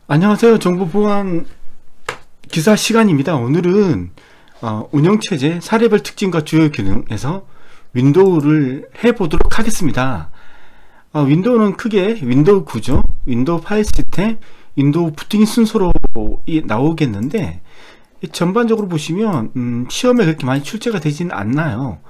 안녕하세요. 정보보안 기사 시간입니다. 오늘은 운영체제 사례별 특징과 주요 기능에서 윈도우를 해보도록 하겠습니다. 윈도우는 크게 윈도우 구조, 윈도우 파일 시스템, 윈도우 부팅 순서로 나오겠는데, 전반적으로 보시면 시험에 그렇게 많이 출제가 되지는 않나요.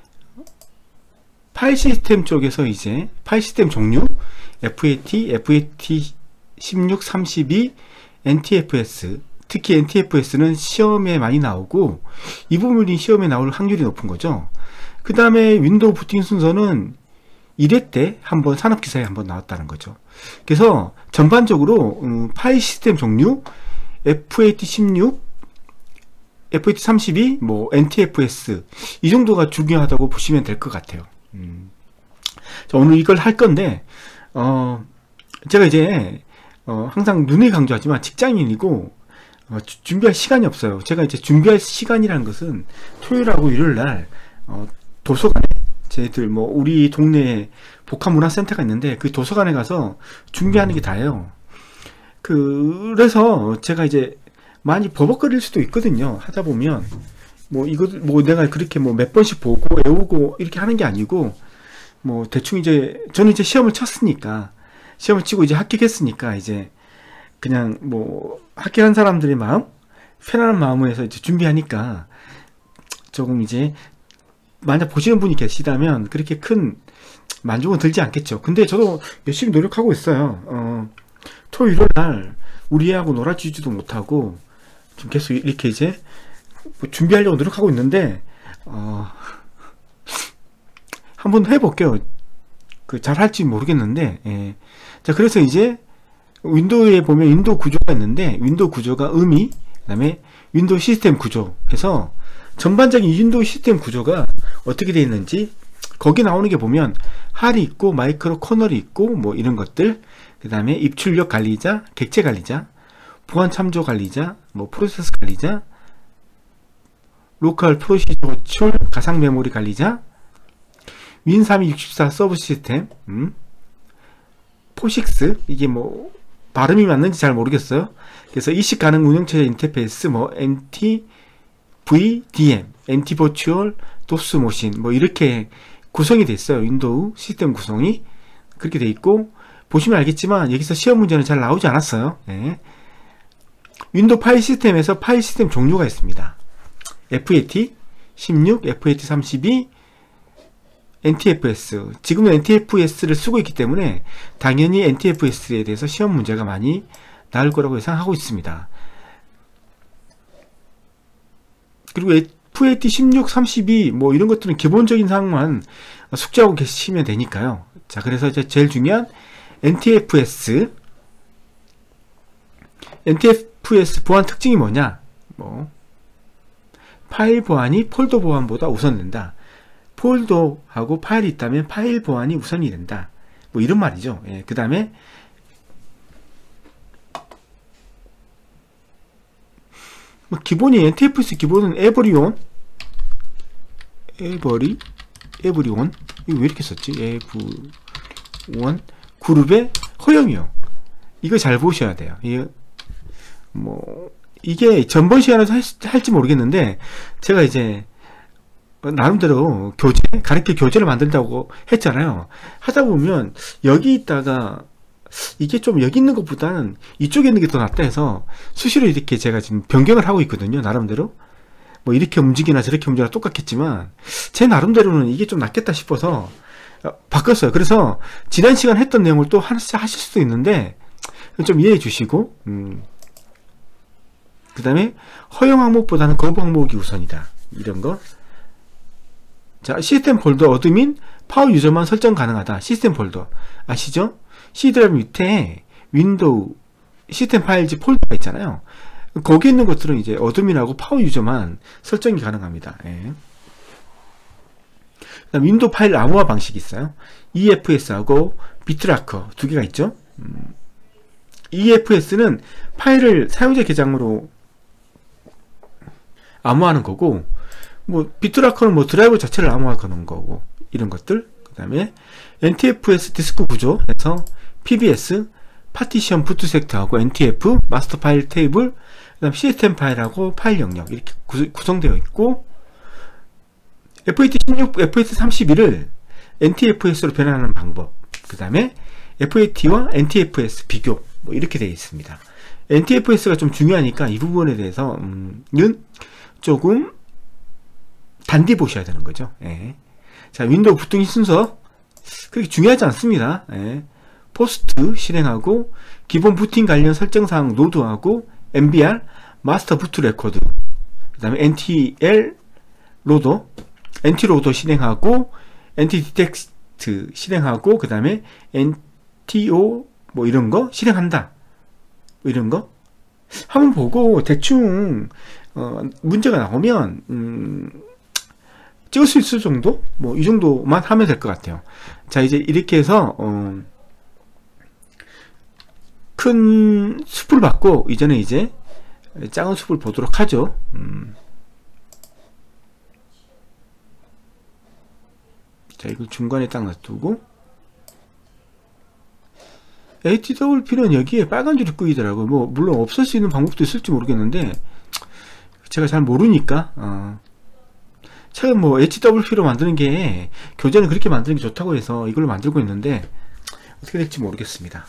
파일 시스템 쪽에서 이제 파일 시스템 종류 FAT, FAT16, 32, NTFS, 특히 NTFS는 시험에 많이 나오고 이 부분이 시험에 나올 확률이 높은 거죠. 그 다음에 윈도우 부팅 순서는 1회 때 한번 산업기사에 한번 나왔다는 거죠. 그래서 전반적으로 파일 시스템 종류 FAT16, FAT32, NTFS 이 정도가 중요하다고 보시면 될 것 같아요. 자, 오늘 이걸 할 건데 제가 이제 항상 눈에 강조하지만 직장인이고 준비할 시간이 없어요. 제가 이제 준비할 시간이라는 것은 토요일하고 일요일날 도서관에 저희들 우리 동네에 복합문화센터가 있는데 그 도서관에 가서 준비하는 게 다예요. 그래서 제가 이제 많이 버벅거릴 수도 있거든요. 하다 보면 내가 그렇게 몇 번씩 보고 외우고 이렇게 하는 게 아니고 대충 이제 저는 이제 시험을 쳤으니까 시험을 치고 이제 합격했으니까 이제 그냥 합격한 사람들의 마음, 편안한 마음에서 이제 준비하니까 조금 이제 만약 보시는 분이 계시다면 그렇게 큰 만족은 들지 않겠죠. 근데 저도 열심히 노력하고 있어요. 토요일 날 우리 애하고 놀아주지도 못하고 좀 계속 이렇게 이제 준비하려고 노력하고 있는데 한번 해볼게요. 잘 할지 모르겠는데, 예. 자, 그래서 이제 윈도우에 보면 윈도우 구조가 있는데 윈도우 구조가 그 다음에 윈도우 시스템 구조 해서 전반적인 윈도우 시스템 구조가 어떻게 되어 있는지 거기 나오는 게 보면 할이 있고 마이크로 커널이 있고 이런 것들, 그 다음에 입출력 관리자, 객체 관리자, 보안 참조 관리자, 프로세스 관리자, 로컬 프로시저 호출, 가상 메모리 관리자, 윈3264 서브 시스템, 포식스, 이게 발음이 맞는지 잘 모르겠어요. 그래서 이식 가능 운영체제 인터페이스, NT, VDM, NT 버추얼, 도스 모신, 이렇게 구성이 돼 있어요. 윈도우 시스템 구성이 그렇게 돼 있고, 보시면 알겠지만 여기서 시험 문제는 잘 나오지 않았어요. 네. 윈도우 파일 시스템에서 파일 시스템 종류가 있습니다. FAT 16, FAT 32, NTFS. 지금은 NTFS를 쓰고 있기 때문에 당연히 NTFS에 대해서 시험 문제가 많이 나올 거라고 예상하고 있습니다. 그리고 FAT 16, 32 이런 것들은 기본적인 사항만 숙지하고 계시면 되니까요. 자, 그래서 이제 제일 중요한 NTFS 보안 특징이 뭐냐? 파일 보안이 폴더 보안보다 우선된다. 폴더하고 파일이 있다면 파일 보안이 우선이 된다. 이런 말이죠. 예, 그 다음에 기본이 NTFS 기본은 에브리온 이거 왜 이렇게 썼지? 에브리온 그룹의 허용이요. 이거 잘 보셔야 돼요. 이게 전번 시간에도 할지 모르겠는데 제가 이제 나름대로 가르칠 교재를 만든다고 했잖아요. 하다 보면 여기 있다가 이게 좀 여기 있는 것보다는 이쪽에 있는 게 더 낫다 해서 수시로 이렇게 제가 지금 변경을 하고 있거든요. 나름대로 이렇게 움직이나 저렇게 움직이나 똑같겠지만 제 나름대로는 이게 좀 낫겠다 싶어서 바꿨어요. 그래서 지난 시간 했던 내용을 또 하실 수도 있는데 좀 이해해 주시고 그 다음에 허용 항목보다는 거부 항목이 우선이다. 이런 거. 자, 시스템 폴더 어드민 파워 유저만 설정 가능하다. 시스템 폴더 아시죠? C 드라이브 밑에 윈도우 시스템 파일즈 폴더가 있잖아요. 거기 있는 것들은 이제 어드민하고 파워 유저만 설정이 가능합니다. 예. 그다음 윈도우 파일 암호화 방식이 있어요. EFS하고 비트라커 두 개가 있죠. EFS는 파일을 사용자 계정으로 암호화하는 거고, 비트라커는 드라이버 자체를 암호화하는 거고, 이런 것들. 그 다음에 NTFS 디스크 구조에서 PBS, 파티션 부트 섹터하고 NTF, 마스터 파일 테이블, 그 다음 시스템 파일하고 파일 영역 이렇게 구성되어 있고, FAT16, FAT31을 NTFS로 변환하는 방법, 그 다음에 FAT와 NTFS 비교, 뭐 이렇게 되어 있습니다. NTFS가 좀 중요하니까 이 부분에 대해서는 조금 단디 보셔야 되는 거죠. 예. 자, 윈도우 부팅 순서 그렇게 중요하지 않습니다. 예. 포스트 실행하고 기본 부팅 관련 설정사항 노드하고 MBR 마스터 부트 레코드, 그 다음에 NTL 로더, NT 로더 실행하고 NT 디텍트 실행하고, 그 다음에 NTO 뭐 이런 거 실행한다, 뭐 이런 거 한번 보고 대충 문제가 나오면 찍을 수 있을 정도, 뭐 이 정도만 하면 될 것 같아요. 자, 이제 이렇게 해서 큰 숲을 받고 이제는 이제 작은 숲을 보도록 하죠. 자, 이걸 중간에 딱 놔두고, HWP는 여기에 빨간 줄이 끄이더라고요. 뭐 물론 없앨 수 있는 방법도 있을지 모르겠는데 제가 잘 모르니까. 최근 뭐 HWP로 만드는 게 교재는 그렇게 만드는 게 좋다고 해서 이걸로 만들고 있는데 어떻게 될지 모르겠습니다.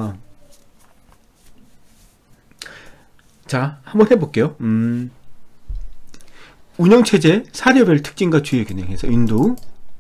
자, 한번 해볼게요. 운영체제 사례별 특징과 주요 기능에서 윈도우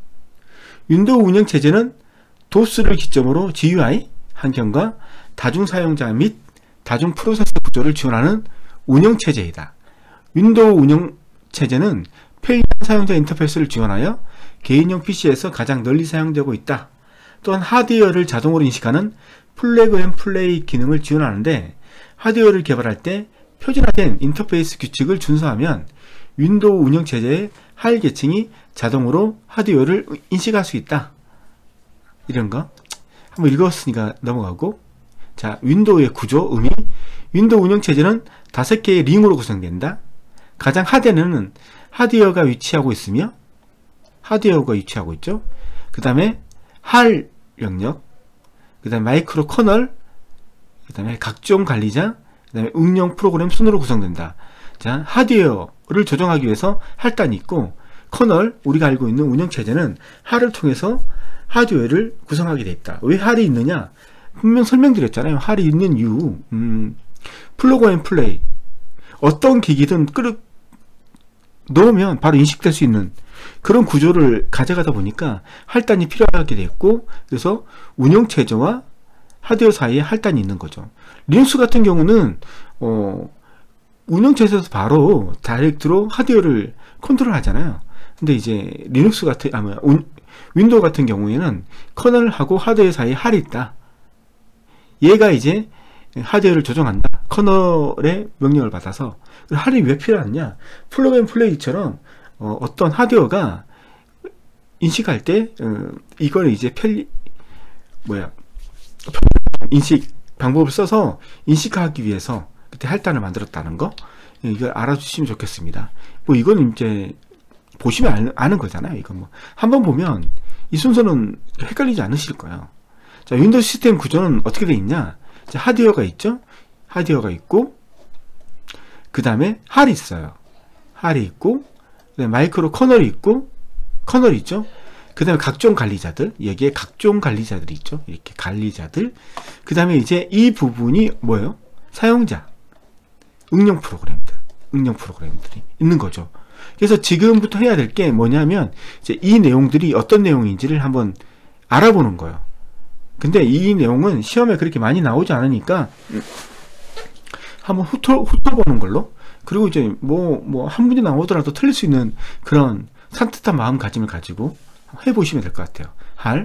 운영체제는 도스를 기점으로 GUI 환경과 다중사용자 및 다중 프로세서 구조를 지원하는 운영체제이다. 윈도우 운영체제는 편리한 사용자 인터페이스를 지원하여 개인용 PC에서 가장 널리 사용되고 있다. 또한 하드웨어를 자동으로 인식하는 플래그 앤 플레이 기능을 지원하는데, 하드웨어를 개발할 때 표준화된 인터페이스 규칙을 준수하면 윈도우 운영체제의 하일 계층이 자동으로 하드웨어를 인식할 수 있다. 이런 거 한번 읽었으니까 넘어가고. 자, 윈도우의 구조, 의미. 윈도우 운영체제는 5개의 링으로 구성된다. 가장 하단에는 하드웨어가 위치하고 있으며, 하드웨어가 위치하고 있죠. 그 다음에 할 영역, 그 다음에 마이크로 커널, 그 다음에 각종 관리자, 그 다음에 응용 프로그램 순으로 구성된다. 자, 하드웨어를 조정하기 위해서 할단이 있고, 커널, 우리가 알고 있는 운영체제는 할을 통해서 하드웨어를 구성하게 되어 있다. 왜 할이 있느냐? 분명 설명드렸잖아요. 할이 있는 이유. 플러그 앤 플레이. 어떤 기기든 넣으면 바로 인식될 수 있는 그런 구조를 가져가다 보니까 할단이 필요하게 됐고, 그래서 운영체제와 하드웨어 사이에 할단이 있는 거죠. 리눅스 같은 경우는 운영체제에서 바로 다이렉트로 하드웨어를 컨트롤 하잖아요. 근데 이제 리눅스 같은 윈도우 같은 경우에는 커널하고 하드웨어 사이에 할이 있다. 얘가 이제 하드웨어를 조정한다. 커널의 명령을 받아서. 할이 왜 필요하냐? 플러그 앤 플레이처럼 어떤 하드웨어가 인식할 때 이걸 이제 인식 방법을 써서 인식하기 위해서 그때 할단을 만들었다는 거, 이걸 알아주시면 좋겠습니다. 뭐 이건 이제 보시면 아는 거잖아요. 이거 뭐 한번 보면 이 순서는 헷갈리지 않으실 거예요. 자, 윈도우 시스템 구조는 어떻게 되어 있냐? 자, 하드웨어가 있죠. 하드웨어가 있고, 그 다음에 할이 있어요. 할이 있고, 그다음에 마이크로 커널이 있고, 커널이 있죠. 그 다음에 각종 관리자들, 여기에 각종 관리자들이 있죠. 이렇게 관리자들. 그 다음에 이제 이 부분이 뭐예요? 사용자, 응용 프로그램들이 있는 거죠. 그래서 지금부터 해야 될 게 뭐냐면, 이제 이 내용들이 어떤 내용인지를 한번 알아보는 거예요. 근데 이 내용은 시험에 그렇게 많이 나오지 않으니까 한번 훑어보는 걸로. 그리고 이제 뭐 한 문제 나오더라도 틀릴 수 있는 그런 산뜻한 마음가짐을 가지고 해보시면 될 것 같아요.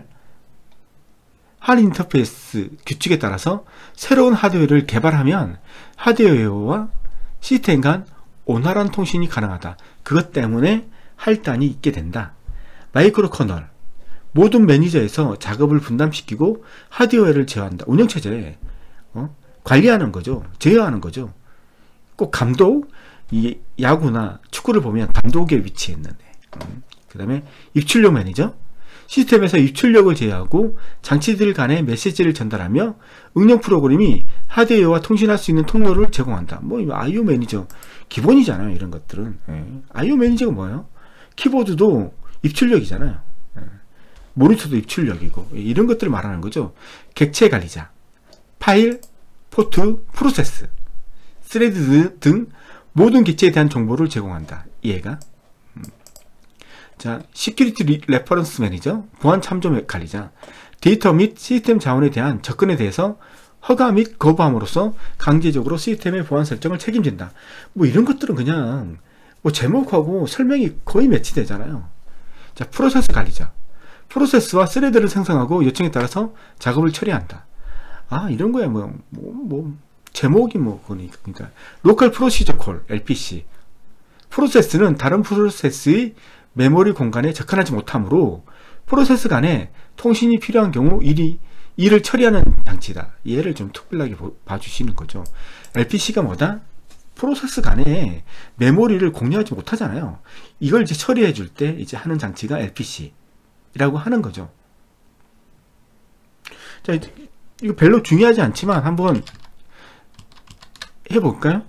할 인터페이스 규칙에 따라서 새로운 하드웨어를 개발하면 하드웨어와 시스템 간 원활한 통신이 가능하다. 그것 때문에 할단이 있게 된다. 마이크로 커널, 모든 매니저에서 작업을 분담시키고 하드웨어를 제어한다. 운영체제에 관리하는 거죠. 제어하는 거죠. 꼭 감독, 이 야구나 축구를 보면 감독에 위치해 있는 그 다음에 입출력 매니저, 시스템에서 입출력을 제어하고 장치들 간에 메시지를 전달하며 응용 프로그램이 하드웨어와 통신할 수 있는 통로를 제공한다. 뭐 I/O 매니저 기본이잖아요. 이런 것들은. I/O 매니저가 뭐예요? 키보드도 입출력이잖아요. 모니터도 입출력이고 이런 것들을 말하는 거죠. 객체 관리자, 파일, 포트, 프로세스, 스레드 등 모든 객체에 대한 정보를 제공한다. 얘가. 자, 시큐리티 레퍼런스 매니저, 보안 참조 관리자, 데이터 및 시스템 자원에 대한 접근에 대해서 허가 및 거부함으로써 강제적으로 시스템의 보안 설정을 책임진다. 뭐 이런 것들은 그냥 뭐 제목하고 설명이 거의 매치되잖아요. 자, 프로세스 관리자, 프로세스와 스레드를 생성하고 요청에 따라서 작업을 처리한다. 아, 이런 거야. 제목이 그러니까 로컬 프로시저 콜, LPC. 프로세스는 다른 프로세스의 메모리 공간에 접근하지 못하므로 프로세스 간에 통신이 필요한 경우 일을 처리하는 장치다. 얘를 좀 특별하게 봐주시는 거죠. LPC가 뭐다? 프로세스 간에 메모리를 공유하지 못하잖아요. 이걸 이제 처리해 줄 때 이제 하는 장치가 LPC라고 하는 거죠. 자, 이거 별로 중요하지 않지만 한번 해볼까요?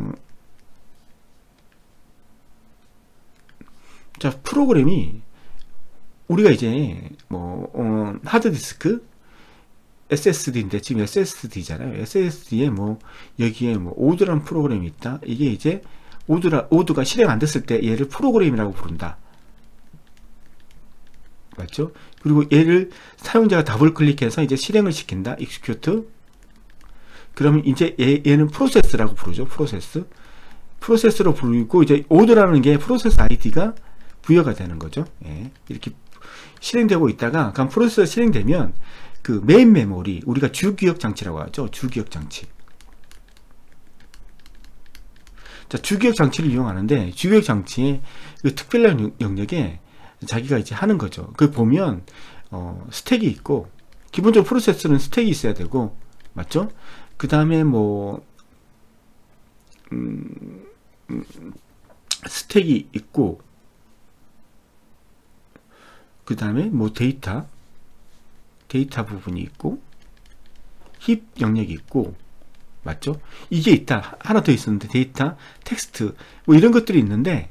자, 프로그램이 우리가 이제 하드디스크 SSD인데 지금 SSD잖아요. SSD에 여기에 오드라는 프로그램이 있다. 이게 이제 오드가 실행 안 됐을 때 얘를 프로그램이라고 부른다. 맞죠? 그리고 얘를 사용자가 더블 클릭해서 이제 실행을 시킨다. execute. 그러면 이제 얘는 프로세스라고 부르죠. 프로세스로 부르고 이제 오드라는 게 프로세스 아이디가 부여가 되는 거죠. 예. 이렇게 실행되고 있다가 그럼 프로세스가 실행되면 그 메인 메모리, 우리가 주기억 장치라고 하죠. 주기억 장치. 자, 주기억 장치를 이용하는데 주기억 장치의 그 특별한 영역에 자기가 이제 하는 거죠. 그 보면 스택이 있고, 기본적으로 프로세스는 스택이 있어야 되고, 맞죠? 그 다음에 스택이 있고, 그 다음에 데이터 부분이 있고, 힙 영역이 있고, 맞죠? 이게 있다. 하나 더 있었는데, 데이터, 텍스트, 이런 것들이 있는데,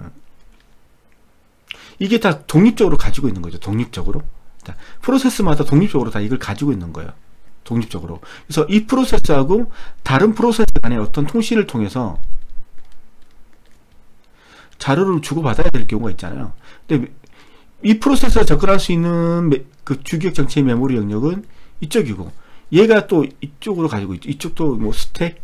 이게 다 독립적으로 가지고 있는 거죠. 독립적으로. 프로세스마다 독립적으로 다 이걸 가지고 있는 거예요. 독립적으로. 그래서 이 프로세스하고 다른 프로세스 간의 어떤 통신을 통해서 자료를 주고받아야 될 경우가 있잖아요. 근데 이 프로세스가 접근할 수 있는 그 주기억 장치의 메모리 영역은 이쪽이고, 얘가 또 이쪽으로 가지고 있죠. 이쪽도 스택,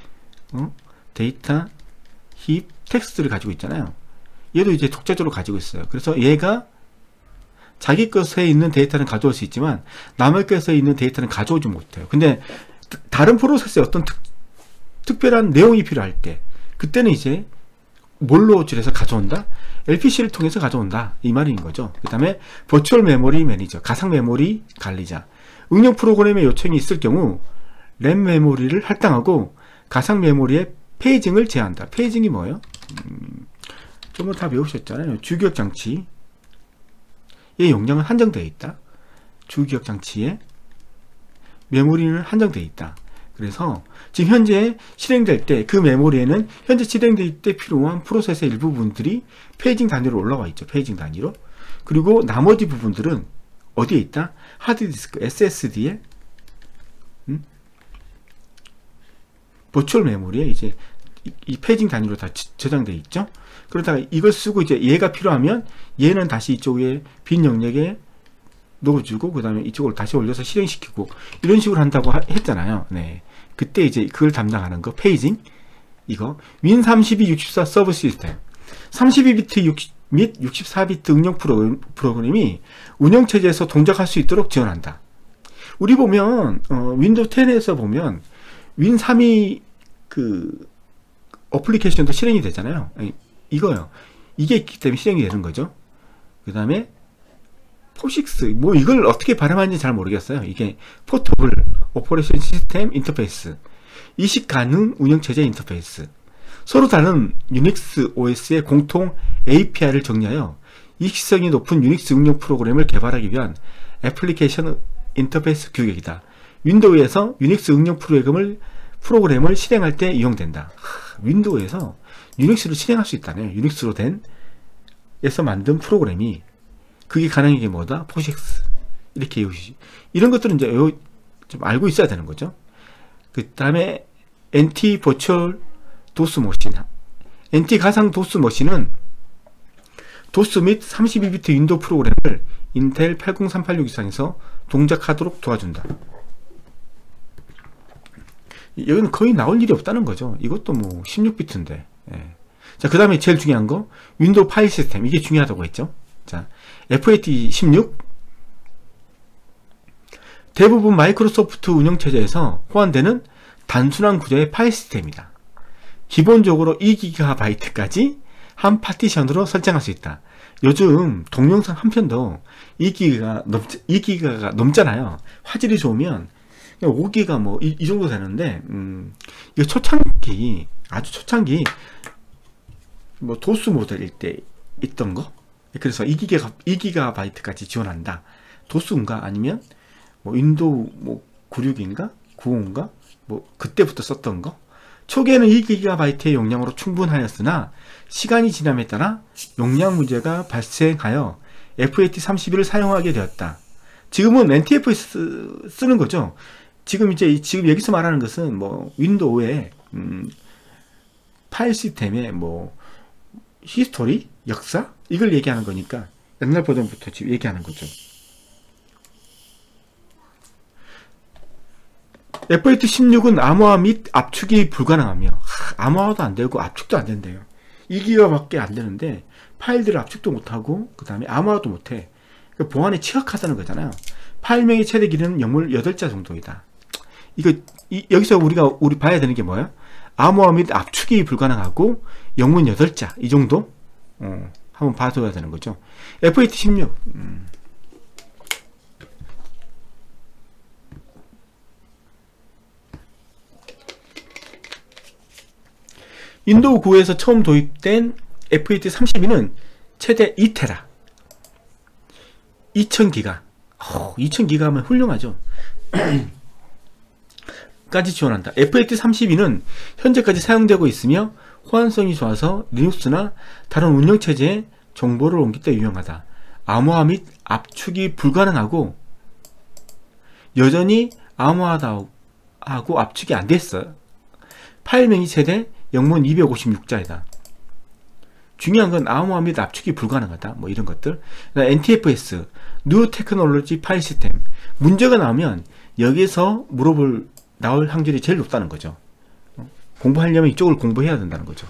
데이터, 힙, 텍스트를 가지고 있잖아요. 얘도 이제 독자적으로 가지고 있어요. 그래서 얘가 자기 것에 있는 데이터는 가져올 수 있지만 남의 것에 있는 데이터는 가져오지 못해요. 근데 다른 프로세스에 어떤 특별한 내용이 필요할 때, 그때는 이제 뭘로 줄여서 가져온다? LPC를 통해서 가져온다. 이 말인 거죠. 그 다음에 버추얼 메모리 매니저, 가상 메모리 관리자. 응용 프로그램의 요청이 있을 경우 램 메모리를 할당하고 가상 메모리의 페이징을 제한한다. 페이징이 뭐예요? 좀 다 배우셨잖아요. 주기억 장치의 용량은 한정되어 있다. 주기억 장치의 메모리는 한정되어 있다. 그래서 지금 현재 실행될 때 그 메모리에는 현재 실행될 때 필요한 프로세스의 일부분들이 페이징 단위로 올라와 있죠. 페이징 단위로. 그리고 나머지 부분들은 어디에 있다? 하드디스크 SSD에 버추얼 메모리에 이제 이 페이징 단위로 다 저장되어 있죠. 그러다가 이걸 쓰고 이제 얘가 필요하면 얘는 다시 이쪽에 빈 영역에 넣어주고, 그 다음에 이쪽으로 다시 올려서 실행시키고, 이런 식으로 한다고 했잖아요. 네. 그때 이제 그걸 담당하는 거, 페이징. 이거. 윈32 64 서브 시스템. 32비트 및 64비트 응용 프로그램이 운영체제에서 동작할 수 있도록 지원한다. 우리 보면, 윈도우 10에서 보면, 윈3이 어플리케이션도 실행이 되잖아요. 이거요. 이게 있기 때문에 실행이 되는 거죠. 그 다음에 포식스, 이걸 어떻게 발음하는지 잘 모르겠어요. 이게 포터블 오퍼레이션 시스템 인터페이스, 이식 가능 운영체제 인터페이스. 서로 다른 유닉스 OS의 공통 API를 정리하여 익시성이 높은 유닉스 응용 프로그램을 개발하기 위한 애플리케이션 인터페이스 규격이다. 윈도우에서 유닉스 응용 프로그램을 실행할 때 이용된다. 윈도우에서 유닉스를 실행할 수 있다네요. 유닉스로 에서 만든 프로그램이 그게 가능한 게 뭐다? 포식스. 이렇게 이런 것들은 이제 좀 알고 있어야 되는 거죠. 그 다음에 NT 버추얼 도스 머신. NT 가상 도스 머신은 도스 및 32비트 윈도우 프로그램을 인텔 80386 이상에서 동작하도록 도와준다. 여기는 거의 나올 일이 없다는 거죠. 이것도 뭐 16비트인데. 예. 자, 그 다음에 제일 중요한 거, 윈도우 파일 시스템. 이게 중요하다고 했죠. 자, FAT16. 대부분 마이크로소프트 운영체제에서 호환되는 단순한 구조의 파일 시스템이다. 기본적으로 2GB까지 한 파티션으로 설정할 수 있다. 요즘 동영상 한 편도 2GB가 넘잖아요. 화질이 좋으면 5기가 뭐 이 정도 되는데 이거 초창기 아주 초창기 뭐 도스 모델일 때 있던 거, 그래서 2GB까지 지원한다. 도스인가 아니면 뭐 윈도우 뭐 96인가 95인가 뭐 그때부터 썼던 거. 초기에는 2GB의 용량으로 충분하였으나 시간이 지남에 따라 용량 문제가 발생하여 FAT31을 사용하게 되었다. 지금은 NTFS 쓰는 거죠. 지금 여기서 말하는 것은 뭐 윈도우의 파일 시스템의 뭐 히스토리, 역사 이걸 얘기하는 거니까 옛날 버전부터 지금 얘기하는 거죠. FAT16은 암호화 및 압축이 불가능하며 암호화도 안 되고 압축도 안 된대요. 2기가밖에 안 되는데 파일들을 압축도 못하고 그 다음에 암호화도 못해. 그러니까 보안에 취약하다는 거잖아요. 파일명의 최대 길이는 영문 8자 정도이다. 여기서 우리 봐야 되는 게 뭐야? 암호화 및 압축이 불가능하고 영문 8자 이 정도 한번 봐줘야 되는 거죠. FAT16 윈도우 9에서 처음 도입된 FAT32는 최대 2테라 2000기가 2000기가 하면 훌륭하죠. 까지 지원한다. FAT32는 현재까지 사용되고 있으며 호환성이 좋아서 리눅스나 다른 운영체제에 정보를 옮길 때 유용하다. 암호화 및 압축이 불가능하고 여전히 암호화하고 압축이 안 됐어요. 파일명이 최대 영문 256자이다. 중요한 건 암호화 및 압축이 불가능하다. 뭐 이런 것들. NTFS, New Technology 파일 시스템. 문제가 나오면 여기서 나올 확률이 제일 높다는 거죠. 공부하려면 이쪽을 공부해야 된다는 거죠.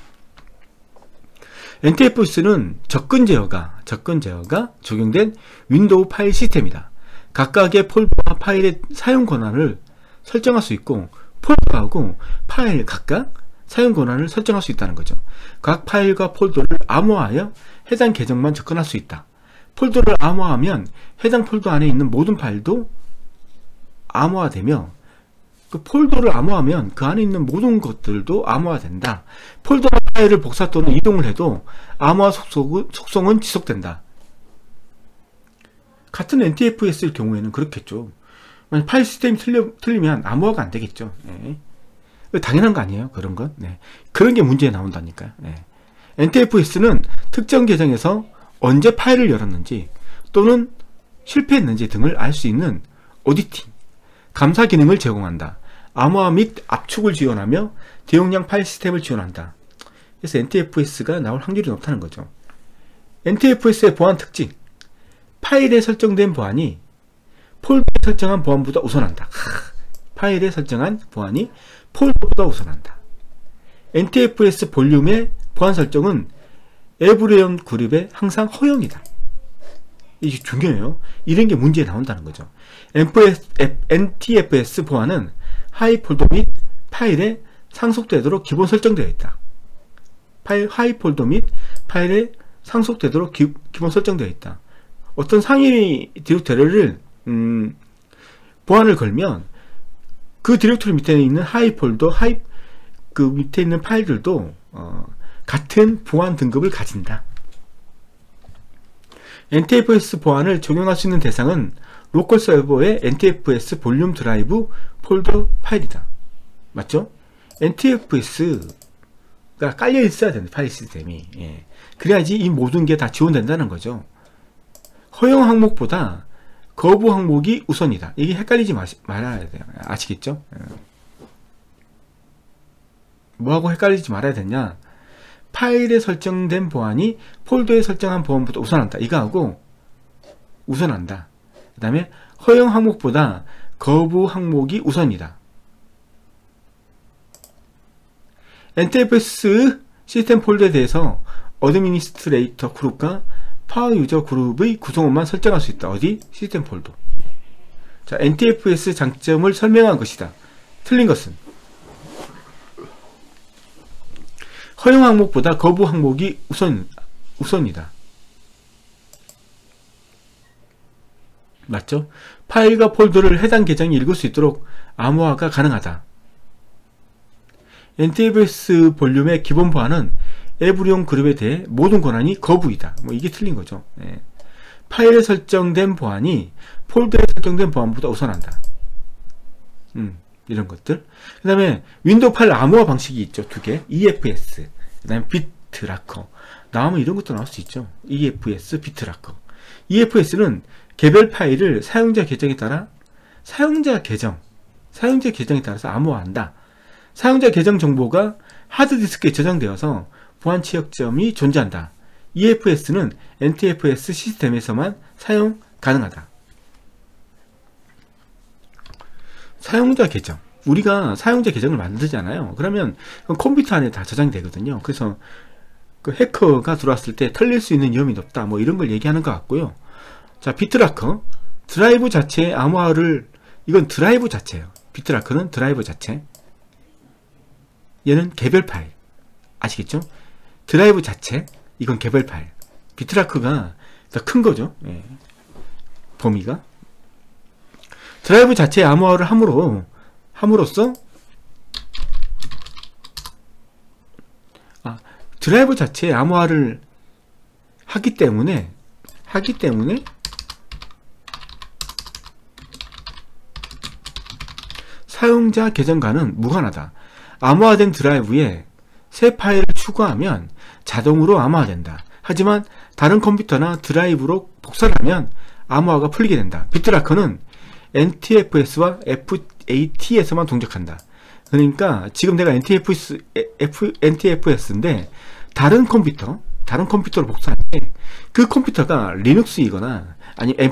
NTFS는 접근 제어가 적용된 윈도우 파일 시스템이다. 각각의 폴더와 파일의 사용 권한을 설정할 수 있고 폴더하고 파일 각각 사용 권한을 설정할 수 있다는 거죠. 각 파일과 폴더를 암호화하여 해당 계정만 접근할 수 있다. 폴더를 암호화하면 해당 폴더 안에 있는 모든 파일도 암호화되며 그 폴더를 암호화하면 그 안에 있는 모든 것들도 암호화된다. 폴더와 파일을 복사 또는 이동을 해도 암호화 속성은 지속된다. 같은 NTFS일 경우에는 그렇겠죠. 만약 파일 시스템이 틀리면 암호화가 안 되겠죠. 네. 당연한 거 아니에요? 그런 건? 네. 그런 게 문제에 나온다니까요. 네. NTFS는 특정 계정에서 언제 파일을 열었는지 또는 실패했는지 등을 알 수 있는 오디팅, 감사 기능을 제공한다. 암호화 및 압축을 지원하며 대용량 파일 시스템을 지원한다. 그래서 NTFS가 나올 확률이 높다는 거죠. NTFS의 보안 특징, 파일에 설정된 보안이 폴더에 설정한 보안보다 우선한다. 파일에 설정한 보안이 폴더보다 우선한다. NTFS 볼륨의 보안 설정은 에브리온 그룹에 항상 허용이다. 이게 중요해요. 이런 게 문제에 나온다는 거죠. NTFS 보안은 하이 폴더 및 파일에 상속되도록 기본 설정되어 있다. 하이 폴더 및 파일에 상속되도록 기본 설정되어 있다. 어떤 상위 디렉터리를 보안을 걸면 그 디렉토리 밑에 있는 하이 폴더, 그 밑에 있는 파일들도 같은 보안 등급을 가진다. NTFS 보안을 적용할 수 있는 대상은 로컬 서버의 NTFS 볼륨 드라이브 폴더 파일이다. 맞죠? NTFS가 깔려 있어야 된다. 파일 시스템이. 예. 그래야지 이 모든 게 다 지원된다는 거죠. 허용 항목보다 거부 항목이 우선이다. 이게 헷갈리지 말아야 돼요. 아시겠죠? 뭐하고 헷갈리지 말아야 되냐? 파일에 설정된 보안이 폴더에 설정한 보안보다 우선한다. 이거하고 우선한다. 그 다음에 허용 항목보다 거부 항목이 우선이다. NTFS 시스템 폴더에 대해서 어드미니스트레이터 그룹과 파워 유저 그룹의 구성원만 설정할 수 있다. 어디? 시스템 폴더. 자, NTFS 장점을 설명한 것이다. 틀린 것은 허용 항목보다 거부 항목이 우선이다. 맞죠? 파일과 폴더를 해당 계정이 읽을 수 있도록 암호화가 가능하다. NTFS 볼륨의 기본 보안은 앱으용 그룹에 대해 모든 권한이 거부이다. 뭐 이게 틀린 거죠. 예. 파일에 설정된 보안이 폴더에 설정된 보안보다 우선한다. 이런 것들. 그 다음에 윈도우 파일 암호화 방식이 있죠. 두 개. EFS. 그 다음에 비트라커. 나오면 이런 것도 나올 수 있죠. EFS, 비트라커. EFS는 개별 파일을 사용자 계정에 따라 사용자 계정에 따라서 암호화한다. 사용자 계정 정보가 하드디스크에 저장되어서 보안 취약점이 존재한다. EFS는 NTFS 시스템에서만 사용 가능하다. 사용자 계정. 우리가 사용자 계정을 만들잖아요. 그러면 컴퓨터 안에 다 저장이 되거든요. 그래서 그 해커가 들어왔을 때 털릴 수 있는 위험이 높다. 뭐 이런 걸 얘기하는 것 같고요. 자, 비트라커. 드라이브 자체의 암호화를, 이건 드라이브 자체예요. 비트라커는 드라이브 자체. 얘는 개별 파일. 아시겠죠? 드라이브 자체, 이건 개별 파일. 비트라커가 더 큰 거죠. 예. 범위가. 드라이브 자체의 암호화를 함으로써 드라이브 자체의 암호화를 하기 때문에 사용자 계정과는 무관하다. 암호화된 드라이브에 새 파일을 추가하면 자동으로 암호화된다. 하지만 다른 컴퓨터나 드라이브로 복사를 하면 암호화가 풀리게 된다. 비트라커는 NTFS와 FAT에서만 동작한다. 그러니까 지금 내가 NTFS인데 다른 컴퓨터로 복사할 때 그 컴퓨터가 리눅스이거나 아니면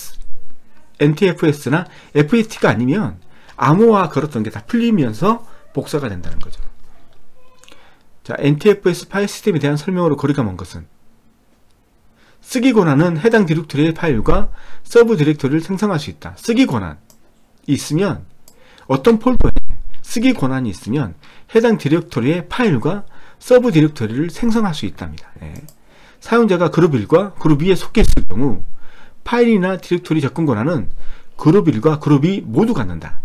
NTFS나 FAT가 아니면 암호화 걸었던 게 다 풀리면서 복사가 된다는 거죠. 자, NTFS 파일 시스템에 대한 설명으로 거리가 먼 것은 쓰기 권한은 해당 디렉토리의 파일과 서브 디렉토리를 생성할 수 있다. 쓰기 권한이 있으면 어떤 폴더에 쓰기 권한이 있으면 해당 디렉토리의 파일과 서브 디렉토리를 생성할 수 있답니다. 예. 사용자가 그룹 1과 그룹 2에 속해 있을 경우 파일이나 디렉토리 접근 권한은 그룹 1과 그룹 2 모두 갖는다.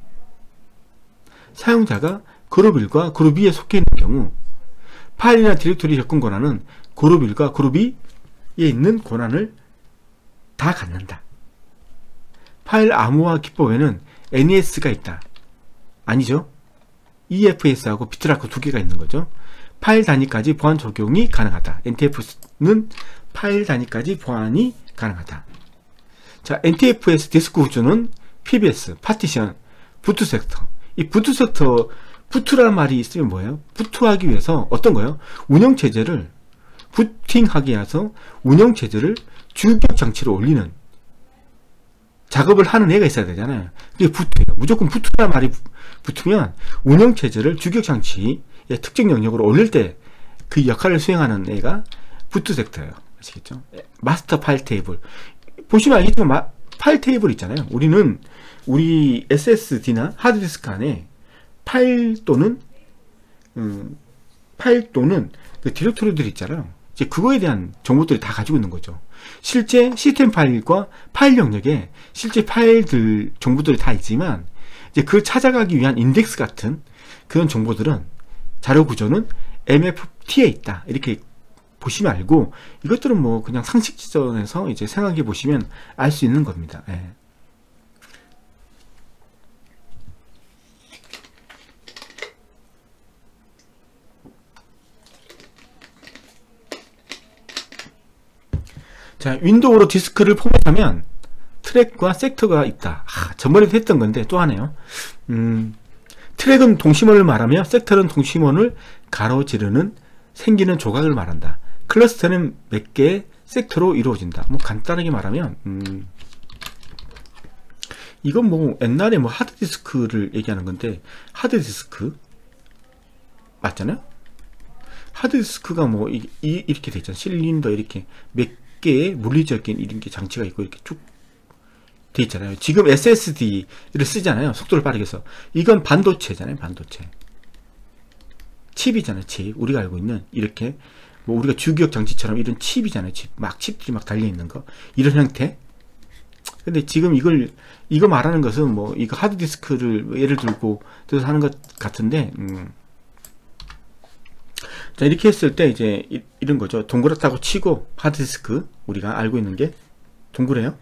사용자가 그룹 1과 그룹 2에 속해 있는 경우 파일이나 디렉토리 접근 권한은 그룹 1과 그룹 2에 있는 권한을 다 갖는다. 파일 암호화 기법에는 NES가 있다. 아니죠. EFS하고 비트라커 두 개가 있는 거죠. 파일 단위까지 보안 적용이 가능하다. NTFS는 파일 단위까지 보안이 가능하다. 자, NTFS 디스크 구조는 PBS, 파티션, 부트 섹터. 이 부트 섹터, 부트라는 말이 있으면 뭐예요? 부트하기 위해서 어떤 거예요? 운영체제를 부팅하기 위해서 운영체제를 주격 장치로 올리는 작업을 하는 애가 있어야 되잖아요. 그게 부트예요. 무조건 부트라는 말이 붙으면 운영체제를 주격 장치의 특정 영역으로 올릴 때 그 역할을 수행하는 애가 부트 섹터예요. 아시겠죠? 마스터 파일 테이블. 보시면 알겠지만 파일 테이블 있잖아요. 우리 SSD나 하드디스크 안에 파일 또는 그 디렉토리들이 있잖아요. 이제 그거에 대한 정보들이 다 가지고 있는 거죠. 실제 시스템 파일과 파일 영역에 실제 파일들 정보들이 다 있지만 이제 그걸 찾아가기 위한 인덱스 같은 그런 정보들은 자료 구조는 MFT에 있다. 이렇게 보시면 알고, 이것들은 뭐 그냥 상식지전에서 이제 생각해 보시면 알 수 있는 겁니다. 예. 자, 윈도우로 디스크를 포맷하면 트랙과 섹터가 있다. 전번에도 했던 건데 또 하네요. 트랙은 동심원을 말하며 섹터는 동심원을 가로지르는 생기는 조각을 말한다. 클러스터는 몇 개의 섹터로 이루어진다. 뭐 간단하게 말하면 이건 뭐 옛날에 뭐 하드디스크를 얘기하는 건데, 하드디스크 맞잖아요. 하드디스크가 뭐 이렇게 돼 있잖아요. 실린더 이렇게 몇 개의 물리적인 이런 게 장치가 있고 이렇게 쭉 돼 있잖아요. 지금 SSD를 쓰잖아요. 속도를 빠르게 해서. 이건 반도체잖아요. 반도체. 칩이잖아요. 칩. 우리가 알고 있는 이렇게 뭐 우리가 주기억 장치처럼 이런 칩이잖아요. 칩들이 막 달려 있는 거. 이런 형태. 근데 지금 이거 말하는 것은 뭐 이거 하드디스크를 예를 들고 들어서 하는 것 같은데, 자, 이렇게 했을 때 이제 이런 거죠. 동그랗다고 치고 하드디스크 우리가 알고 있는 게 동그래요.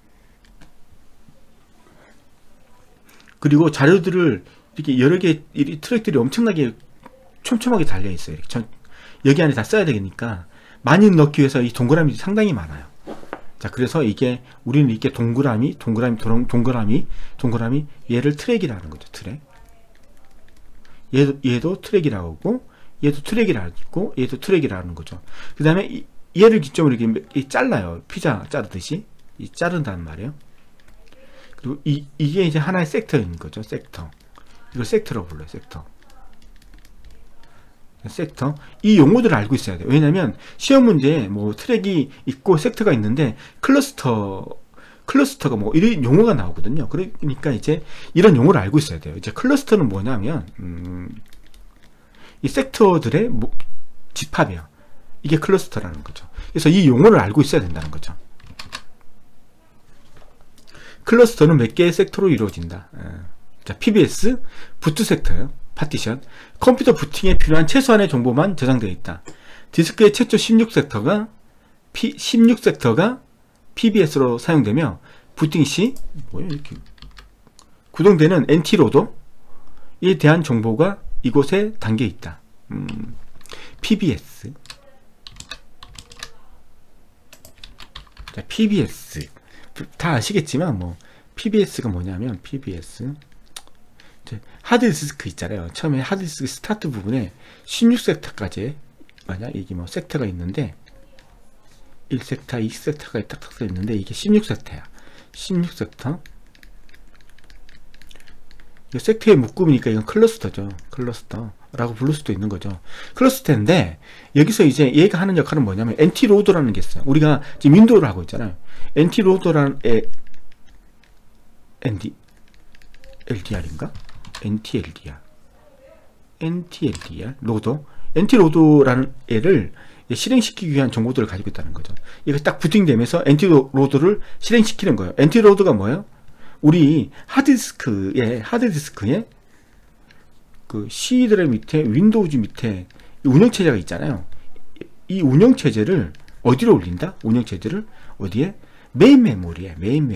그리고 자료들을 이렇게 여러 개 트랙들이 엄청나게 촘촘하게 달려 있어요. 여기 안에 다 써야 되니까 많이 넣기 위해서 이 동그라미 상당히 많아요. 자, 그래서 이게 우리는 이렇게 동그라미 얘를 트랙이라는 거죠. 트랙. 얘도 트랙이라고 하고, 얘도 트랙이라고 하고, 얘도 트랙이라는 거죠. 그 다음에 얘를 기점으로 이렇게 잘라요. 피자 자르듯이 자른다는 말이에요. 그리고 이게 이제 하나의 섹터인 거죠. 섹터. 이걸 섹터라고 불러요. 섹터. 이 용어들을 알고 있어야 돼요. 왜냐면 시험 문제에 뭐 트랙이 있고 섹터가 있는데 클러스터가 뭐 이런 용어가 나오거든요. 그러니까 이제 이런 용어를 알고 있어야 돼요. 이제 클러스터는 뭐냐면 이 섹터들의 집합이에요. 이게 클러스터라는 거죠. 그래서 이 용어를 알고 있어야 된다는 거죠. 클러스터는 몇 개의 섹터로 이루어진다. 자, PBS 부트 섹터예요. 파티션. 컴퓨터 부팅에 필요한 최소한의 정보만 저장되어 있다. 디스크의 최초 16섹터가 PBS로 사용되며 부팅 시 이렇게 구동되는 NT로더에 대한 정보가 이곳에 담겨 있다. PBS. 자, PBS 다 아시겠지만 뭐 PBS가 뭐냐면 PBS 하드디스크 있잖아요. 처음에 하드디스크 스타트 부분에 16섹터까지 이게 뭐 섹터가 있는데 1섹터, 2섹터가 딱 써 있는데 이게 16섹터야. 16섹터. 이 섹터의 묶음이니까 이건 클러스터죠. 클러스터라고 부를 수도 있는 거죠. 클러스터인데 여기서 이제 얘가 하는 역할은 뭐냐면 엔티로더라는 게 있어요. 우리가 지금 윈도우를 하고 있잖아요. 엔티로더라는 LDR인가? NTLDR 로더. 엔티로더라는 애를 실행시키기 위한 정보들을 가지고 있다는 거죠. 이거 딱 부팅되면서 엔티로더를 실행시키는 거예요. 엔티로더가 뭐예요? 우리 하드디스크에 그 C 드라이브 밑에 윈도우즈 밑에 운영체제가 있잖아요. 이 운영체제를 어디로 올린다? 운영체제를 어디에? 메인 메모리에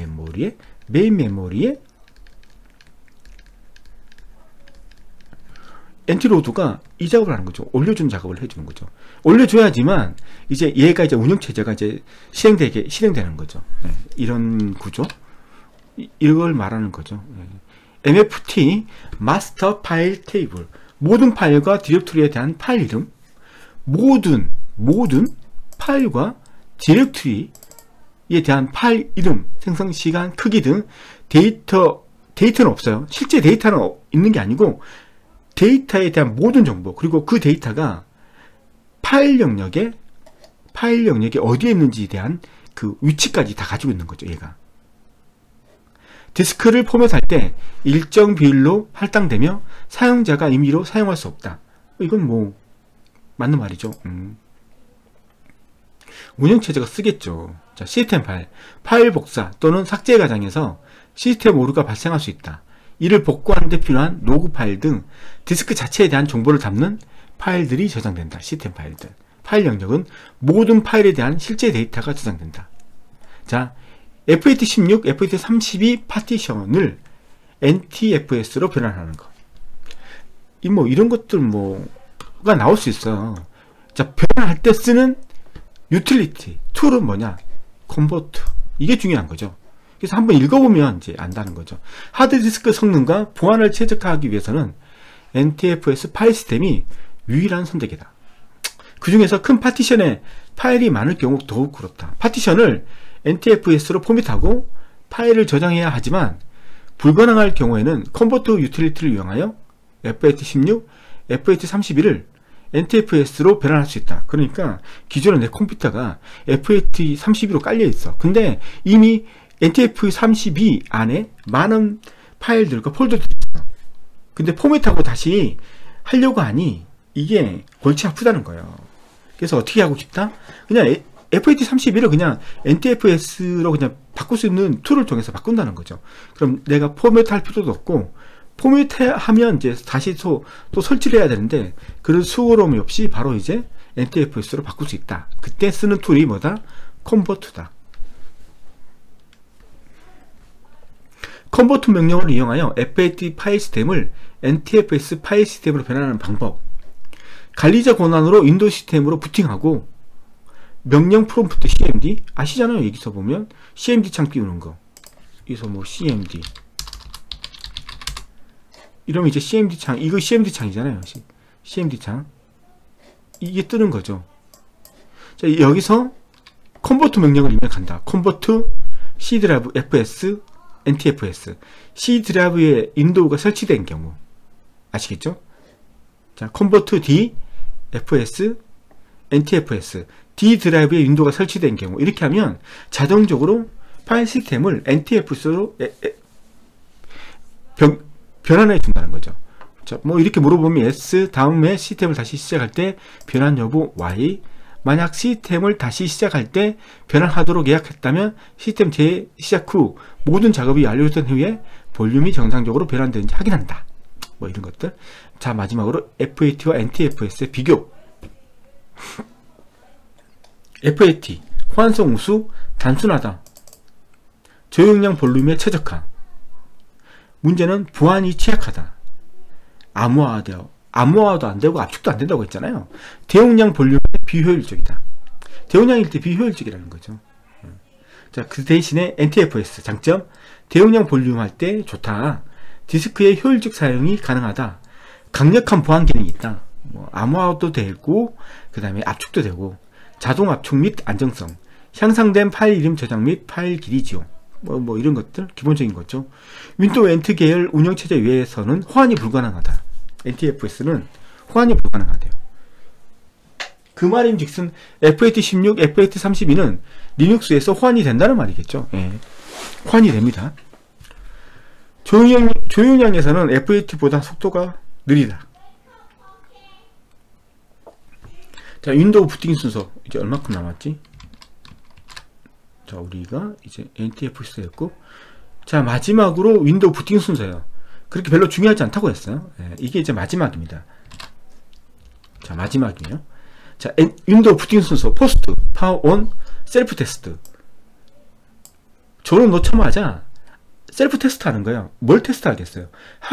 엔티로드가 이 작업을 하는 거죠. 올려주는 작업을 해주는 거죠. 올려줘야지만 이제 얘가 이제 운영체제가 이제 실행되는 거죠. 네, 이런 구조. 이걸 말하는 거죠. 네. MFT 마스터 파일 테이블. 모든 파일과 디렉토리에 대한 파일 이름. 모든 파일과 디렉토리에 대한 파일 이름, 생성 시간, 크기 등 데이터는 없어요. 실제 데이터는 있는 게 아니고 데이터에 대한 모든 정보, 그리고 그 데이터가 파일 영역에 어디에 있는지에 대한 그 위치까지 다 가지고 있는 거죠. 얘가 디스크를 포맷할 때 일정 비율로 할당되며 사용자가 임의로 사용할 수 없다. 이건 뭐 맞는 말이죠. 운영체제가 쓰겠죠. 자, 시스템 파일 복사 또는 삭제 과정에서 시스템 오류가 발생할 수 있다. 이를 복구하는 데 필요한 로그 파일 등 디스크 자체에 대한 정보를 담는 파일들이 저장된다. 시스템 파일 영역은 모든 파일에 대한 실제 데이터가 저장된다. 자, FAT16, FAT32 파티션을 NTFS로 변환하는 거. 이런 것들 가 나올 수 있어요. 자, 변환할 때 쓰는 유틸리티, 툴은 뭐냐? 컨버트. 이게 중요한 거죠. 그래서 한번 읽어보면 이제 안다는 거죠. 하드디스크 성능과 보안을 최적화하기 위해서는 NTFS 파일 시스템이 유일한 선택이다. 그 중에서 큰 파티션에 파일이 많을 경우 더욱 그렇다. 파티션을 NTFS로 포맷하고 파일을 저장해야 하지만 불가능할 경우에는 컨버터 유틸리티를 이용하여 FAT16, FAT31을 NTFS로 변환할 수 있다. 그러니까 기존에 내 컴퓨터가 FAT32로 깔려 있어. 근데 이미 NTF32 안에 많은 파일들과 폴더들이 있어. 근데 포맷하고 다시 하려고 하니 이게 골치 아프다는 거예요. 그래서 어떻게 하고 싶다? 그냥 FAT31을 그냥 NTFS로 그냥 바꿀 수 있는 툴을 통해서 바꾼다는 거죠. 그럼 내가 포맷할 필요도 없고, 포맷하면 이제 다시 또 설치를 해야 되는데, 그런 수고로움이 없이 바로 이제 NTFS로 바꿀 수 있다. 그때 쓰는 툴이 뭐다? 컨버트다. 컨버트 명령을 이용하여 FAT 파일 시스템을 NTFS 파일 시스템으로 변환하는 방법. 관리자 권한으로 윈도우 시스템으로 부팅하고, 명령 프롬프트 cmd 아시잖아요. 여기서 보면 cmd 창 띄우는 거, 여기서 cmd 이러면 이제 cmd 창, 이거 cmd 창이잖아요. cmd 창 이게 뜨는 거죠. 자, 여기서 컨버트 명령을 입력한다. 컨버트 C 드라이브 fs NTFS, C 드라이브에 윈도우가 설치된 경우 아시겠죠? 자, 컨버트 D fs NTFS, D 드라이브에 윈도우가 설치된 경우, 이렇게 하면 자동적으로 파일 시스템을 NTFS로 변환해 준다는 거죠. 자, 이렇게 물어보면 S, 다음에 시스템을 다시 시작할 때 변환 여부 Y, 만약 시스템을 다시 시작할 때 변환하도록 예약했다면 시스템 재시작 후 모든 작업이 완료된 후에 볼륨이 정상적으로 변환되는지 확인한다. 이런 것들. 자, 마지막으로 FAT와 NTFS의 비교. FAT, 호환성 우수, 단순하다. 저용량 볼륨에 최적화. 문제는 보안이 취약하다. 암호화도 안되고 압축도 안된다고 했잖아요. 대용량 볼륨에 비효율적이다. 대용량일 때 비효율적이라는 거죠. 자, 그 대신에 NTFS 장점, 대용량 볼륨 할 때 좋다. 디스크의 효율적 사용이 가능하다. 강력한 보안 기능이 있다. 암호화도 되고, 그 다음에 압축도 되고, 자동 압축 및 안정성, 향상된 파일 이름 저장 및 파일 길이 지용, 이런 것들 기본적인 거죠. 윈도우 엔트 계열 운영체제 외에서는 호환이 불가능하다. NTFS는 호환이 불가능하대요. 그 말인즉슨 FAT16, FAT32는 리눅스에서 호환이 된다는 말이겠죠. 예. 호환이 됩니다. 조용량에서는 FAT보다 속도가 느리다. 자, 윈도우 부팅 순서 이제 얼마큼 남았지? 자, 우리가 이제 NTFS 했고, 자, 마지막으로 윈도우 부팅 순서예요. 그렇게 별로 중요하지 않다고 했어요. 예, 이게 이제 마지막입니다. 자, 마지막이에요. 자, 윈도우 부팅 순서 포스트, 파워 온, 셀프 테스트. 저는 놓자마자 셀프 테스트 하는 거예요. 뭘 테스트 하겠어요?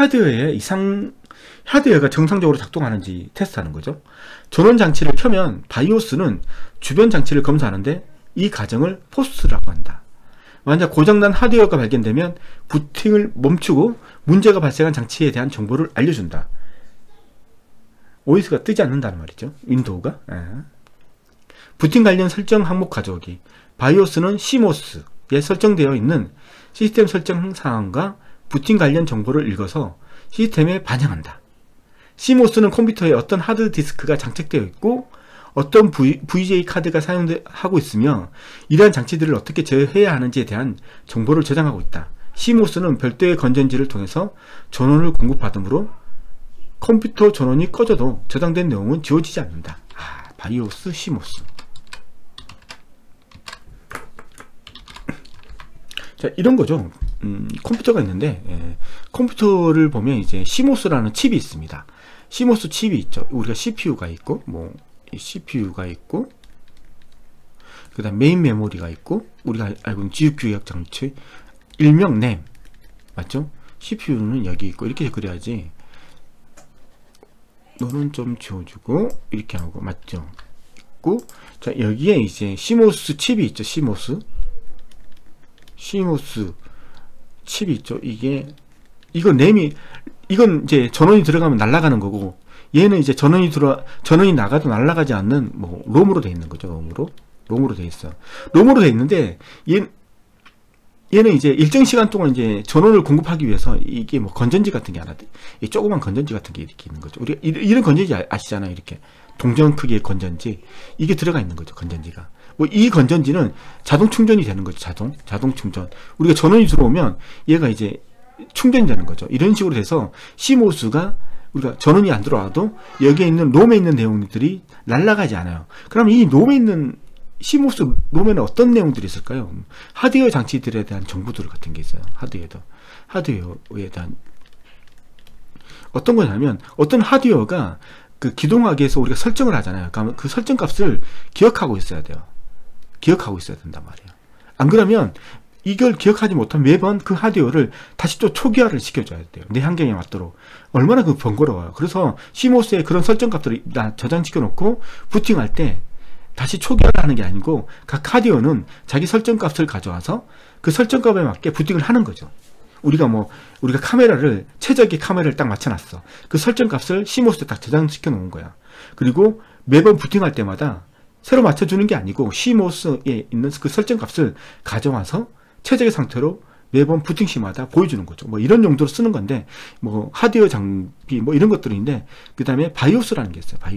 하드웨어가 정상적으로 작동하는지 테스트하는 거죠. 전원 장치를 켜면 바이오스는 주변 장치를 검사하는데 이 과정을 포스트라고 한다. 만약 고장난 하드웨어가 발견되면 부팅을 멈추고 문제가 발생한 장치에 대한 정보를 알려준다. OS가 뜨지 않는다는 말이죠. 윈도우가. 부팅 관련 설정 항목 가져오기. 바이오스는 CMOS에 설정되어 있는 시스템 설정 사항과 부팅 관련 정보를 읽어서 시스템에 반영한다. CMOS는 컴퓨터에 어떤 하드디스크가 장착되어 있고 어떤 VGA 카드가 사용하고 있으며 이러한 장치들을 어떻게 제어해야 하는지에 대한 정보를 저장하고 있다. CMOS는 별도의 건전지를 통해서 전원을 공급하므로 컴퓨터 전원이 꺼져도 저장된 내용은 지워지지 않는다. 바이오스, CMOS. 자, 이런 거죠. 컴퓨터가 있는데, 컴퓨터를 보면 이제 CMOS라는 칩이 있습니다. CMOS 칩이 있죠. 우리가 CPU가 있고, CPU가 있고, 그 다음 메인 메모리가 있고, 우리가 알고 있는 지휘구역 장치, 일명 램, 맞죠? CPU는 여기 있고, 이렇게 그려야지. 너는 좀 지워주고, 이렇게 하고, 맞죠? 있고, 자, 여기에 이제 CMOS 칩이 있죠. CMOS 칩이 있죠. 이거 램이, 이건 이제 전원이 들어가면 날아가는 거고, 얘는 이제 전원이 나가도 날아가지 않는, 뭐, 롬으로 돼 있는 거죠. 롬으로 돼 있어. 롬으로 돼 있는데, 얘는 이제 일정 시간 동안 이제 전원을 공급하기 위해서 이게 뭐 건전지 같은 게 하나, 이 조그만 건전지 같은 게 이렇게 있는 거죠. 우리가 이런 건전지 아시잖아요. 이렇게. 동전 크기의 건전지. 이게 들어가 있는 거죠. 건전지가. 뭐 이 건전지는 자동 충전이 되는 거죠. 자동 충전. 우리가 전원이 들어오면 얘가 이제 충전이 되는 거죠. 이런 식으로 돼서 CMOS가 우리가 전원이 안 들어와도 여기에 있는 롬에 있는 내용들이 날아가지 않아요. 그럼 이 롬에 있는 CMOS 롬에는 어떤 내용들이 있을까요? 하드웨어 장치들에 대한 정보들 같은 게 있어요. 하드웨어에 대한 어떤 거냐면 어떤 하드웨어가 그 기동하기 위해서 우리가 설정을 하잖아요. 그러면 그 설정 값을 기억하고 있어야 돼요. 기억하고 있어야 된단 말이에요. 안 그러면 이걸 기억하지 못하면 매번 그 하드웨어를 다시 또 초기화를 시켜줘야 돼요. 내 환경에 맞도록. 얼마나 그 번거로워요. 그래서 CMOS에 그런 설정 값들을 저장시켜 놓고 부팅할 때 다시 초기화를 하는 게 아니고 각 하드웨어는 자기 설정 값을 가져와서 그 설정 값에 맞게 부팅을 하는 거죠. 우리가 카메라를, 최적의 카메라를 딱 맞춰놨어. 그 설정 값을 CMOS에 딱 저장시켜 놓은 거야. 그리고 매번 부팅할 때마다 새로 맞춰주는 게 아니고 CMOS에 있는 그 설정 값을 가져와서 최적의 상태로 매번 부팅 시마다 보여주는 거죠. 뭐 이런 용도로 쓰는 건데, 뭐 하드웨어 장비 뭐 이런 것들인데, 그 다음에 바이오스라는 게 있어요.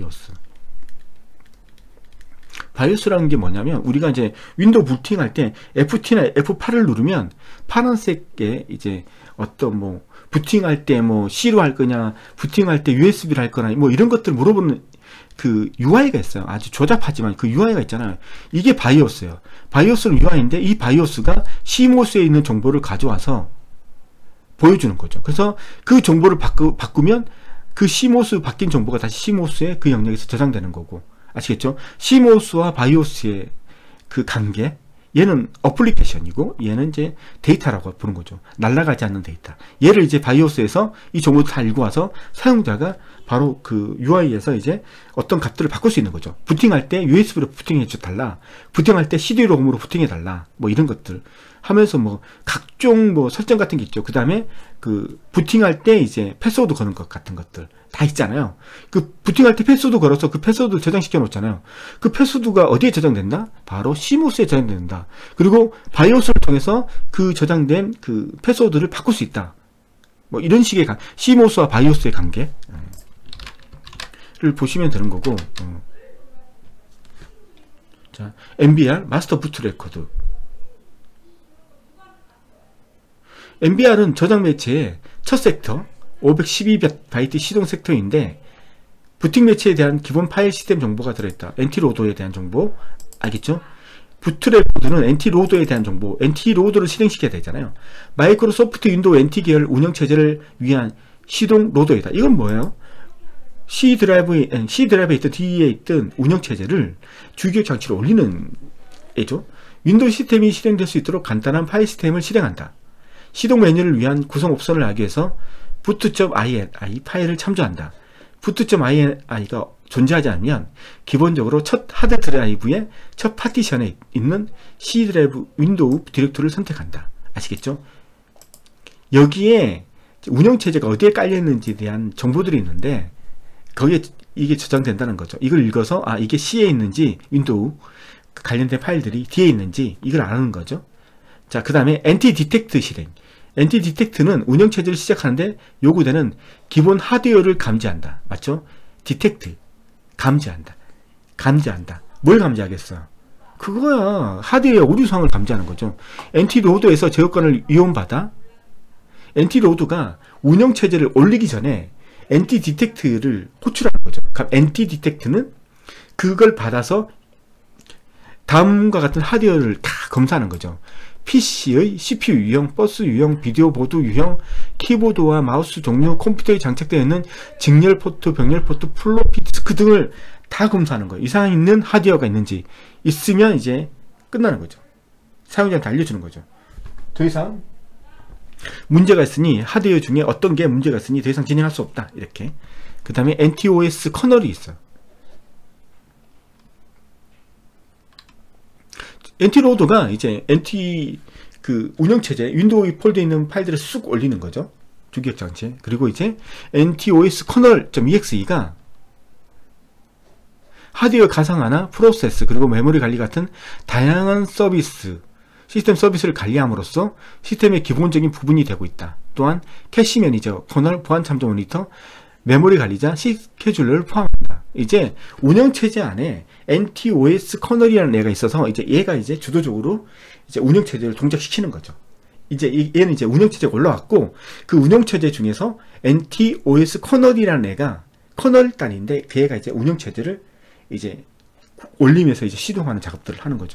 바이오스라는 게 뭐냐면 우리가 이제 윈도우 부팅할 때 FT나 F8을 누르면 파란색에 이제 어떤 뭐 부팅할 때 뭐 C로 할 거냐, 부팅할 때 USB로 할 거나 뭐 이런 것들 물어보는 그 UI가 있어요. 아주 조잡하지만 그 UI가 있잖아요. 이게 바이오스예요. 바이오스는 UI인데 이 바이오스가 CMOS에 있는 정보를 가져와서 보여주는 거죠. 그래서 그 정보를 바꾸면 그 CMOS 바뀐 정보가 다시 CMOS의 그 영역에서 저장되는 거고. 아시겠죠? CMOS와 바이오스의 그 관계, 얘는 어플리케이션이고 얘는 이제 데이터라고 부르는 거죠. 날아가지 않는 데이터. 얘를 이제 바이오스에서 이 정보를 다 읽고 와서 사용자가 바로 그 UI에서 이제 어떤 값들을 바꿀 수 있는 거죠. 부팅할 때 USB로 부팅해 달라, 부팅할 때 CD-ROM으로 부팅해 달라, 뭐 이런 것들 하면서 뭐 각종 뭐 설정 같은 게 있죠. 그 다음에 그 부팅할 때 이제 패스워드 거는 것 같은 것들 다 있잖아요. 그 부팅할 때 패스워드 걸어서 그 패스워드 저장시켜 놓잖아요. 그 패스워드가 어디에 저장된다? 바로 CMOS에 저장된다. 그리고 바이오스를 통해서 그 저장된 그 패스워드를 바꿀 수 있다. 뭐 이런 식의 CMOS와 바이오스의 관계를 보시면 되는 거고. 자, MBR 마스터 부트 레코드. MBR은 저장 매체의 첫 섹터 512바이트 시동 섹터인데 부팅 매체에 대한 기본 파일 시스템 정보가 들어있다. 엔티로더에 대한 정보 알겠죠? 부트레코드는 엔티로더에 대한 정보, 엔티로더를 실행시켜야 되잖아요. 마이크로소프트 윈도우 NT 계열 운영체제를 위한 시동 로더이다. 이건 뭐예요? C 드라이브에 있든 D에 있든 운영체제를 주기억 장치로 올리는 애죠. 윈도우 시스템이 실행될 수 있도록 간단한 파일 시스템을 실행한다. 시동 메뉴를 위한 구성 옵션을 하기 위해서 boot.ini 파일을 참조한다. boot.ini가 존재하지 않으면 기본적으로 첫 하드 드라이브의 첫 파티션에 있는 C 드라이브 윈도우 디렉토리를 선택한다. 아시겠죠? 여기에 운영체제가 어디에 깔려있는지에 대한 정보들이 있는데 거기에 이게 저장된다는 거죠. 이걸 읽어서 이게 C에 있는지 윈도우 관련된 파일들이 D에 있는지 이걸 아는 거죠. 자, 그 다음에 엔티-디텍트 실행. 엔티-디텍트는 운영체제를 시작하는데 요구되는 기본 하드웨어를 감지한다. 맞죠? 디텍트. 감지한다. 뭘 감지하겠어? 그거야. 하드웨어 오류상을 감지하는 거죠. 엔티로더에서 제어권을 이용받아 엔티로더가 운영체제를 올리기 전에 엔티-디텍트를 호출하는 거죠. 그럼 엔티-디텍트는 그걸 받아서 다음과 같은 하드웨어를 다 검사하는 거죠. PC의 CPU 유형, 버스 유형, 비디오 보드 유형, 키보드와 마우스 종류, 컴퓨터에 장착되어 있는 직렬 포트, 병렬 포트, 플로피 디스크 등을 다 검사하는 거예요. 이상 있는 하드웨어가 있는지. 있으면 이제 끝나는 거죠. 사용자한테 알려주는 거죠. 더 이상 문제가 있으니, 하드웨어 중에 어떤 게 문제가 있으니 더 이상 진행할 수 없다. 이렇게. 그 다음에 NTOS 커널이 있어요. NT로더가 이제 NT 그 운영체제, 윈도우에 폴드에 있는 파일들을 쑥 올리는 거죠. 주기억장치. 그리고 이제 NTOS kernel.exe가 하드웨어 가상화나 프로세스, 그리고 메모리 관리 같은 다양한 시스템 서비스를 관리함으로써 시스템의 기본적인 부분이 되고 있다. 또한 캐시 매니저, 커널, 보안 참조 모니터, 메모리 관리자, 스케줄러를 포함한다. 이제 운영체제 안에 NTOS 커널이라는 애가 있어서, 이제 얘가 이제 주도적으로 이제 운영체제를 동작시키는 거죠. 이제 얘는 이제 운영체제가 올라왔고, 그 운영체제 중에서 NTOS 커널이라는 애가 커널 단위인데, 그 애가 이제 운영체제를 이제 올리면서 이제 시동하는 작업들을 하는 거죠.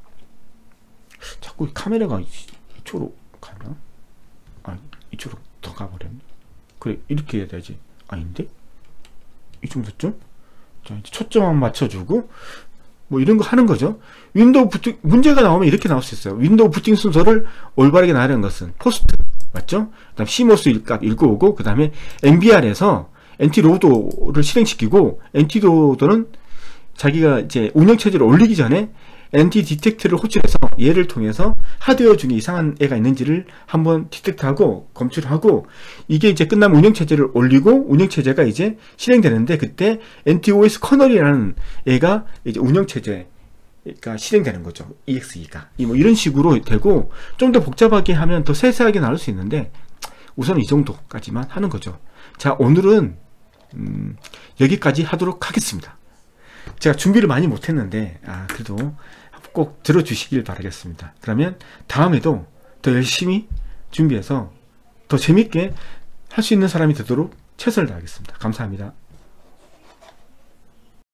자꾸 카메라가 이쪽으로 가나? 아, 이쪽으로 더 가버렸네. 그래, 이렇게 해야 되지. 아닌데? 이 정도쯤? 자, 이제 초점만 맞춰주고, 뭐 이런 거 하는 거죠. 윈도우 부팅, 문제가 나오면 이렇게 나올 수 있어요. 윈도우 부팅 순서를 올바르게 나가는 것은 포스트, 맞죠? 그 다음 CMOS 값 읽어오고, 그 다음에 MBR에서 NT로더를 실행시키고, NT로더는 자기가 이제 운영체제를 올리기 전에 NT 디텍트를 호출해서 얘를 통해서 하드웨어 중에 이상한 애가 있는지를 한번 디텍트하고 검출하고, 이게 이제 끝나면 운영체제를 올리고, 운영체제가 이제 실행되는데, 그때 NTOS 커널이라는 애가 이제 운영체제가 실행되는 거죠. EXE가. 뭐 이런 식으로 되고, 좀 더 복잡하게 하면 더 세세하게 나올 수 있는데, 우선 이 정도까지만 하는 거죠. 자, 오늘은 여기까지 하도록 하겠습니다. 제가 준비를 많이 못했는데, 그래도 꼭 들어주시길 바라겠습니다. 그러면 다음에도 더 열심히 준비해서 더 재밌게 할 수 있는 사람이 되도록 최선을 다하겠습니다. 감사합니다.